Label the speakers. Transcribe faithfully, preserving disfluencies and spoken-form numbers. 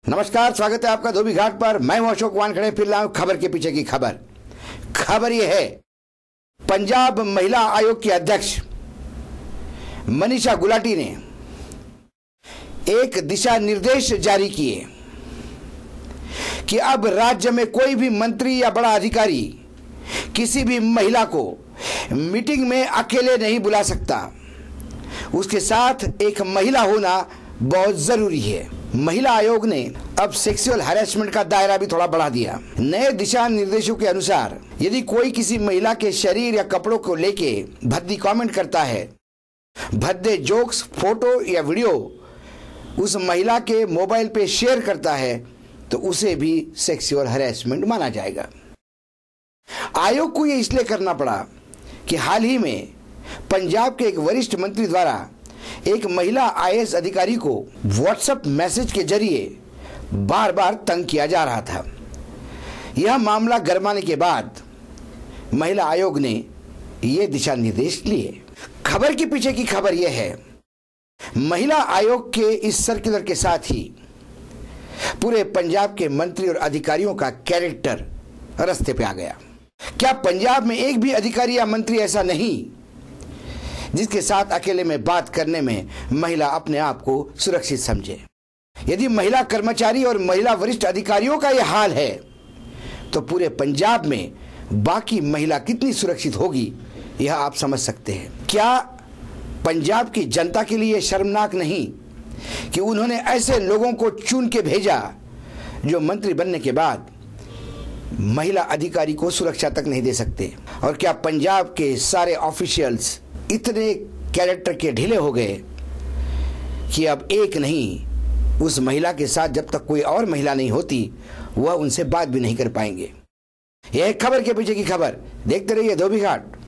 Speaker 1: नमस्कार, स्वागत है आपका धोबी घाट पर। मैं हूं अशोक वानखड़े, फिर लाऊं खबर के पीछे की खबर। खबर यह है, पंजाब महिला आयोग की अध्यक्ष मनीषा गुलाटी ने एक दिशा निर्देश जारी किए कि अब राज्य में कोई भी मंत्री या बड़ा अधिकारी किसी भी महिला को मीटिंग में अकेले नहीं बुला सकता। उसके साथ एक महिला होना बहुत जरूरी है। महिला आयोग ने अब सेक्सुअल हैरेसमेंट का दायरा भी थोड़ा बढ़ा दिया। नए दिशा निर्देशों के अनुसार यदि कोई किसी महिला के शरीर या कपड़ों को लेके भद्दी कमेंट करता है, भद्दे जोक्स, फोटो या वीडियो उस महिला के मोबाइल पे शेयर करता है, तो उसे भी सेक्सुअल हैरेसमेंट माना जाएगा। आयोग को यह इसलिए करना पड़ा कि हाल ही में पंजाब के एक वरिष्ठ मंत्री द्वारा एक महिला आई ए एस अधिकारी को व्हाट्सएप मैसेज के जरिए बार बार तंग किया जा रहा था। यह मामला गरमाने के बाद महिला आयोग ने ये दिशा निर्देश लिए। खबर के पीछे की खबर यह है, महिला आयोग के इस सर्कुलर के साथ ही पूरे पंजाब के मंत्री और अधिकारियों का कैरेक्टर रास्ते पे आ गया। क्या पंजाब में एक भी अधिकारी या मंत्री ऐसा नहीं जिसके साथ अकेले में बात करने में महिला अपने आप को सुरक्षित समझे? यदि महिला कर्मचारी और महिला वरिष्ठ अधिकारियों का यह हाल है, तो पूरे पंजाब में बाकी महिला कितनी सुरक्षित होगी, यह आप समझ सकते हैं। क्या पंजाब की जनता के लिए शर्मनाक नहीं कि उन्होंने ऐसे लोगों को चुन के भेजा जो मंत्री बनने के बाद महिला अधिकारी को सुरक्षा तक नहीं दे सकते? और क्या पंजाब के सारे ऑफिशियल्स इतने कैरेक्टर के ढीले हो गए कि अब एक नहीं, उस महिला के साथ जब तक कोई और महिला नहीं होती वह उनसे बात भी नहीं कर पाएंगे? यह खबर के पीछे की खबर। देखते रहिए धोबी घाट।